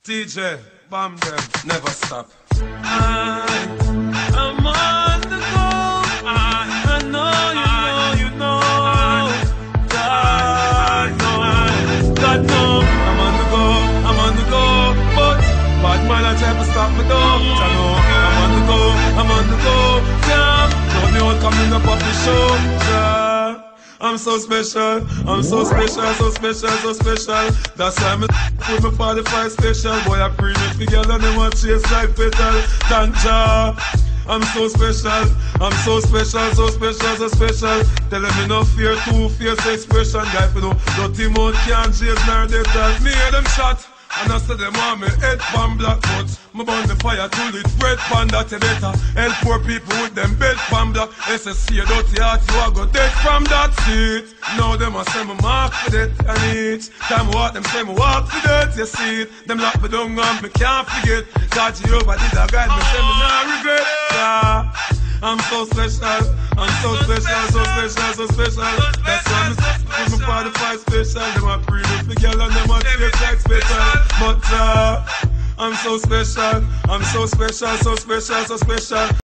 DJ, bomb them, never stop. I'm on the go. I know, you know. God know. I'm on the go, but bad man I try to stop me though. I know, I'm on the go, yeah. Now me all coming up off the show, yeah. I'm so special, so special. That's why I'm with my 45 special. Boy, I bring it together and them want chase like petal. Tanja, I'm so special, so special. Tell them me no fear, two-face expression. Guy, you know, dirty mouth can't chase nor they tell me hear them shot. And I say them want me head pan black, but me burn the fire till it red pan that you better. Help poor people with them bed pan black. SSC a dirty heart, you a go dead from that seat. Now them a say me mark for that, and each time I walk them say me walk for that. You see it, them lock me down and me can't forget. God Jehovah did a guide me, say me not regret. Yeah. I'm so special, so special. That's why I'm with my 45 special. Them a pretty for girl and them a taste like special. But I'm so special, so special.